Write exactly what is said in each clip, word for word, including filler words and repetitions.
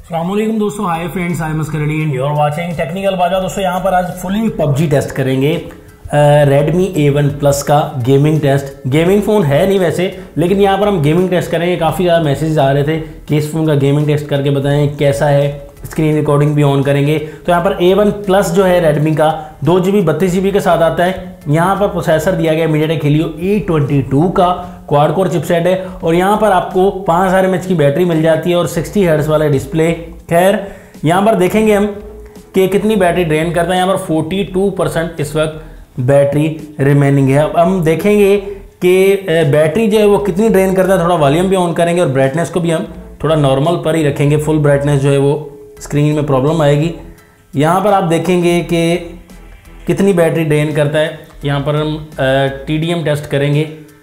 अस्सलामुअलैकुम दोस्तों, hi friends, I am अस्करणी and you are watching technical Bazaar. दोस्तों यहाँ पर आज फुली पबजी टेस्ट करेंगे। रेडमी ए वन प्लस का गेमिंग टेस्ट। गेमिंग फ़ोन है नहीं वैसे, लेकिन यहाँ पर हम गेमिंग टेस्ट करेंगे। काफ़ी ज़्यादा मैसेज आ रहे थे कि इस फ़ोन का गेमिंग टेस्ट करके बताएं कैसा है, स्क्रीन रिकॉर्डिंग भी ऑन करेंगे। तो यहाँ पर ए वन प्लस जो है रेडमी का दो जी बी बत्तीस जी बी के साथ आता है। यहाँ पर प्रोसेसर दिया गया MediaTek Helio E twenty two का क्वाड कोर चिपसेट है और यहाँ पर आपको पाँच हज़ार एम एच की बैटरी मिल जाती है और साठ हर्ट्ज वाला डिस्प्ले। खैर यहाँ पर देखेंगे हम कि कितनी बैटरी ड्रेन करता है। यहाँ पर बयालीस परसेंट इस वक्त बैटरी रिमेनिंग है। अब हम देखेंगे कि बैटरी जो है वो कितनी ड्रेन करता है। थोड़ा वॉल्यूम भी ऑन करेंगे और ब्राइटनेस को भी हम थोड़ा नॉर्मल पर ही रखेंगे। फुल ब्राइटनेस जो है वो स्क्रीन में प्रॉब्लम आएगी। यहाँ पर आप देखेंगे कि कितनी बैटरी ड्रेन करता है। यहाँ पर हम टी डी एम टेस्ट करेंगे,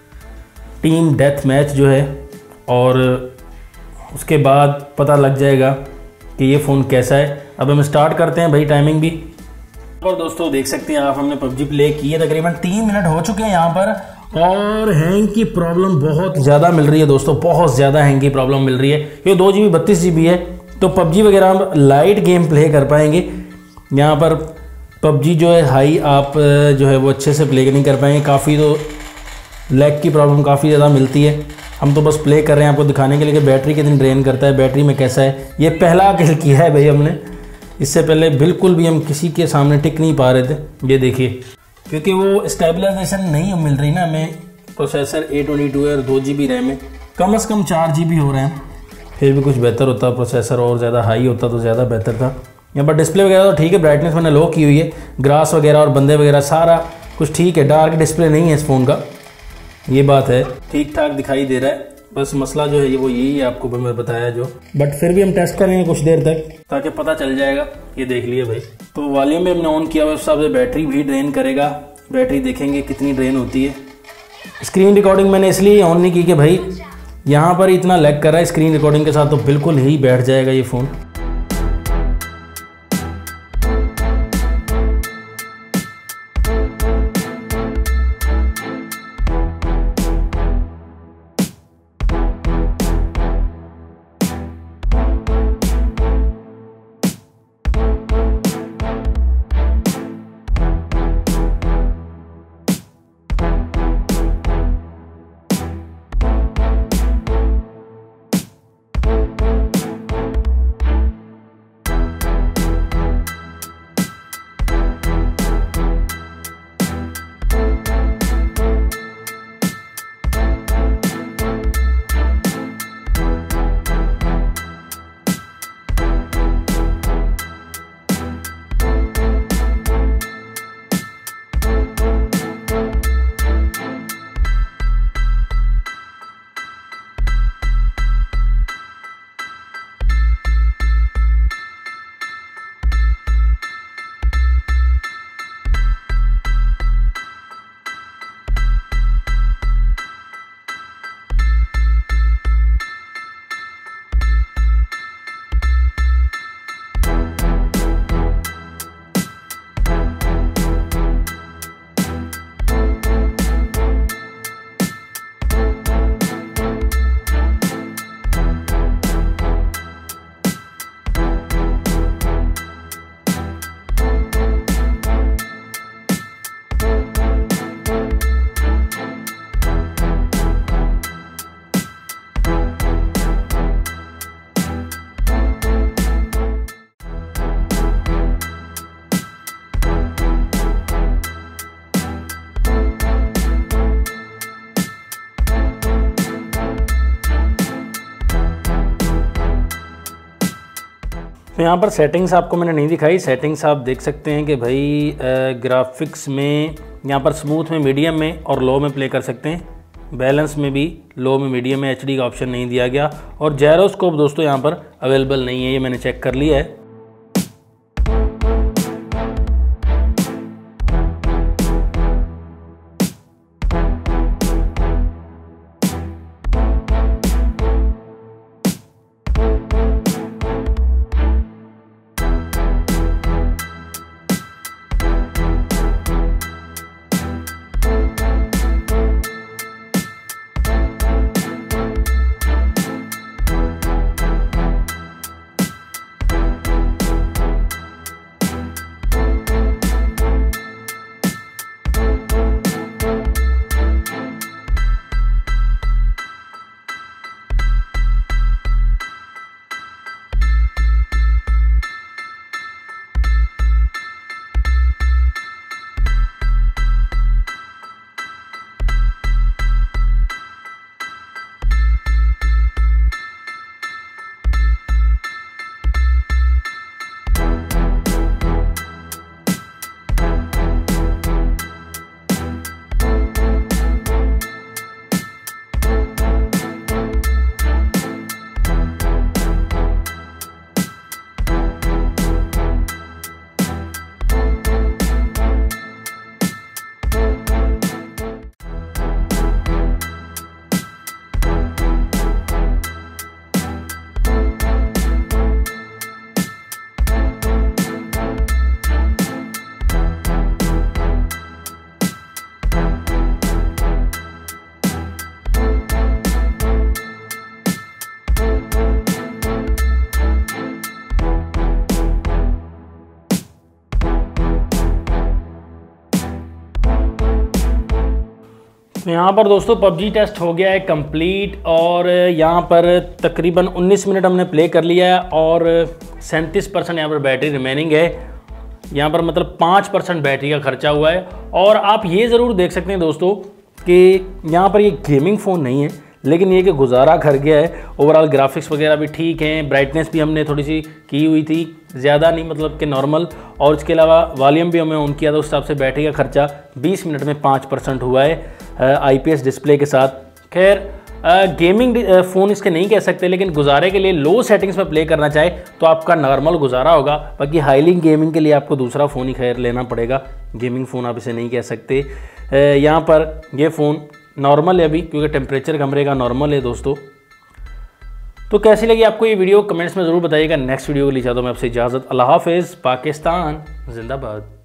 टीम डेथ मैच जो है, और उसके बाद पता लग जाएगा कि ये फ़ोन कैसा है। अब हम स्टार्ट करते हैं भाई, टाइमिंग भी। और दोस्तों देख सकते हैं आप, हमने पबजी प्ले की है, तकरीबन तीन मिनट हो चुके हैं यहाँ पर। और हैंग की प्रॉब्लम बहुत ज़्यादा मिल रही है दोस्तों, बहुत ज़्यादा हैंग की प्रॉब्लम मिल रही है। ये दो जी बी बत्तीस जी बी है तो पबजी वगैरह हम लाइट गेम प्ले कर पाएंगे। यहाँ पर पबजी जो है हाई आप जो है वो अच्छे से प्ले नहीं कर पाएंगे। काफ़ी तो लैग की प्रॉब्लम काफ़ी ज़्यादा मिलती है। हम तो बस प्ले कर रहे हैं आपको दिखाने के लिए कि बैटरी कितनी ड्रेन करता है, बैटरी में कैसा है। ये पहला किल किया है भाई हमने, इससे पहले बिल्कुल भी हम किसी के सामने टिक नहीं पा रहे थे। ये देखिए, क्योंकि वो स्टेबलाइजेशन नहीं मिल रही ना हमें। प्रोसेसर ए ट्वेंटी टू है और दो जी बी रैम है, कम से कम चार जी बी हो रहे हैं। फिर भी कुछ बेहतर होता, प्रोसेसर और ज़्यादा हाई होता तो ज़्यादा बेहतर था। यहाँ पर डिस्प्ले वगैरह तो ठीक है, ब्राइटनेस मैंने लो की हुई है, ग्रास वगैरह और बंदे वगैरह सारा कुछ ठीक है। डार्क डिस्प्ले नहीं है इस फ़ोन का, ये बात है, ठीक ठाक दिखाई दे रहा है। बस मसला जो है ये वो यही है, आपको मैं बताया जो। बट फिर भी हम टेस्ट करेंगे कुछ देर तक ताकि पता चल जाएगा। ये देख लिए भाई, तो वॉल्यूम भी हमने ऑन किया हुआ, उस हिसाब से बैटरी भी ड्रेन करेगा। बैटरी देखेंगे कितनी ड्रेन होती है। स्क्रीन रिकॉर्डिंग मैंने इसलिए ऑन नहीं की कि भाई यहाँ पर इतना लैग कर रहा है स्क्रीन रिकॉर्डिंग के साथ, तो बिल्कुल ही बैठ जाएगा ये फ़ोन। तो यहाँ पर सेटिंग्स आपको मैंने नहीं दिखाई। सेटिंग्स आप देख सकते हैं कि भाई ग्राफिक्स में यहाँ पर स्मूथ में, मीडियम में और लो में प्ले कर सकते हैं। बैलेंस में भी लो में, मीडियम में एच डी का ऑप्शन नहीं दिया गया। और जायरोस्कोप दोस्तों यहाँ पर अवेलेबल नहीं है, ये मैंने चेक कर लिया है। तो यहाँ पर दोस्तों पबजी टेस्ट हो गया है कंप्लीट और यहाँ पर तकरीबन उन्नीस मिनट हमने प्ले कर लिया है और सैंतीस परसेंट यहाँ पर बैटरी रिमेनिंग है। यहाँ पर मतलब पाँच परसेंट बैटरी का खर्चा हुआ है। और आप ये ज़रूर देख सकते हैं दोस्तों कि यहाँ पर ये गेमिंग फ़ोन नहीं है, लेकिन ये कि गुजारा कर गया है। ओवरऑल ग्राफिक्स वगैरह भी ठीक हैं, ब्राइटनेस भी हमने थोड़ी सी की हुई थी, ज़्यादा नहीं मतलब कि नॉर्मल, और इसके अलावा वॉल्यूम भी हमें ऑन किया था, उस हिसाब से बैटरी का खर्चा बीस मिनट में पाँच परसेंट हुआ है आईपीएस डिस्प्ले के साथ। खैर गेमिंग फ़ोन इसके नहीं कह सकते, लेकिन गुजारे के लिए लो सेटिंग्स में प्ले करना चाहे तो आपका नॉर्मल गुजारा होगा। बाकी हाईली गेमिंग के लिए आपको दूसरा फ़ोन ही खैर लेना पड़ेगा, गेमिंग फ़ोन आप इसे नहीं कह सकते। यहाँ पर ये फ़ोन नॉर्मल है अभी, क्योंकि टेम्परेचर कमरे का नॉर्मल है दोस्तों। तो कैसी लगी आपको ये वीडियो कमेंट्स में ज़रूर बताइएगा। नेक्स्ट वीडियो के लिए चाहता हूँ मैं आपसे इजाज़त। अल्लाह हाफ़िज़। पाकिस्तान जिंदाबाद।